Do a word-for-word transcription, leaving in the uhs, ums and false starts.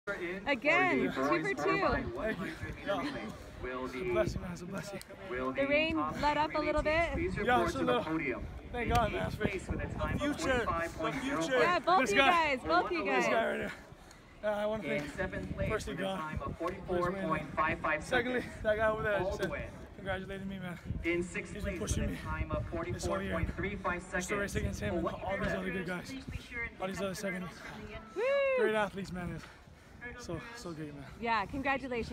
Again, two for two. It's a blessing, man. It's a blessing. The rain let up a little bit. Yeah, it's a little. Thank God, man. The future. The future. Yeah, both this you guy. guys. Both you guys. This guy right here. Uh, I want to thank firstly God. Secondly, that guy over there just said, congratulating me, man. In sixth He's been place pushing with me a time of this whole year. forty-four point three five seconds. Just to race against him and all these other good guys. All these other second. Great athletes, man. So, so good, man. Yeah, congratulations.